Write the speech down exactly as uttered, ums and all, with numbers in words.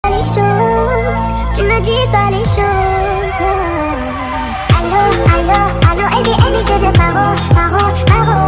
Les choses, tu ne dis pas les choses. Allô, allô, allô, Eddie, Eddie, je te dis paro, paro, paro.